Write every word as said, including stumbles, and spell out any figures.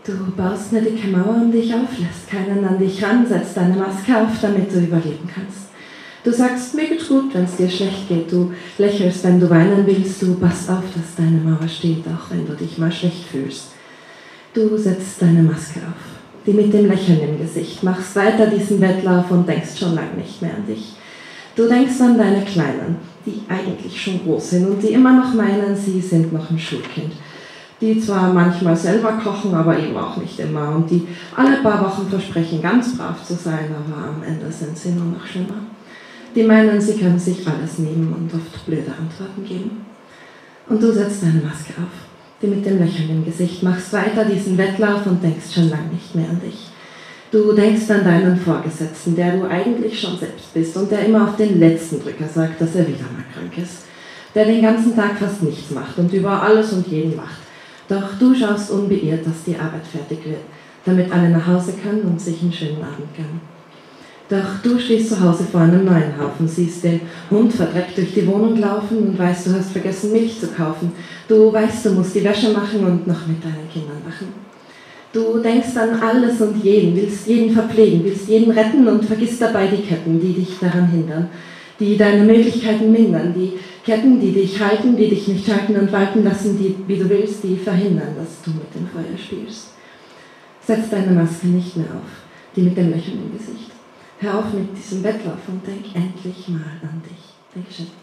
Du baust eine dicke Mauer um dich auf, lässt keinen an dich ran, setzt deine Maske auf, damit du überleben kannst. Du sagst, mir geht's gut, wenn es dir schlecht geht. Du lächelst, wenn du weinen willst. Du passt auf, dass deine Mauer steht, auch wenn du dich mal schlecht fühlst. Du setzt deine Maske auf, die mit dem Lächeln im Gesicht, machst weiter diesen Wettlauf und denkst schon lange nicht mehr an dich. Du denkst an deine Kleinen, die eigentlich schon groß sind und die immer noch meinen, sie sind noch ein Schulkind. Die zwar manchmal selber kochen, aber eben auch nicht immer. Und die alle paar Wochen versprechen, ganz brav zu sein, aber am Ende sind sie nur noch schlimmer. Die meinen, sie können sich alles nehmen und oft blöde Antworten geben. Und du setzt deine Maske auf, die mit dem Lächeln im Gesicht, machst weiter diesen Wettlauf und denkst schon lange nicht mehr an dich. Du denkst an deinen Vorgesetzten, der du eigentlich schon selbst bist und der immer auf den letzten Drücker sagt, dass er wieder mal krank ist. Der den ganzen Tag fast nichts macht und über alles und jeden macht. Doch du schaust unbeirrt, dass die Arbeit fertig wird, damit alle nach Hause können und sich einen schönen Abend gönnen. Doch du stehst zu Hause vor einem neuen Haufen, siehst den Hund verdreckt durch die Wohnung laufen und weißt, du hast vergessen, Milch zu kaufen. Du weißt, du musst die Wäsche machen und noch mit deinen Kindern machen. Du denkst an alles und jeden, willst jeden verpflegen, willst jeden retten und vergisst dabei die Ketten, die dich daran hindern, die deine Möglichkeiten mindern, die Ketten, die dich halten, die dich nicht halten und walten lassen, die, wie du willst, die verhindern, dass du mit dem Feuer spielst. Setz deine Maske nicht mehr auf, die mit dem Lächeln im Gesicht. Hör auf mit diesem Wettlauf und denk endlich mal an dich. Dankeschön.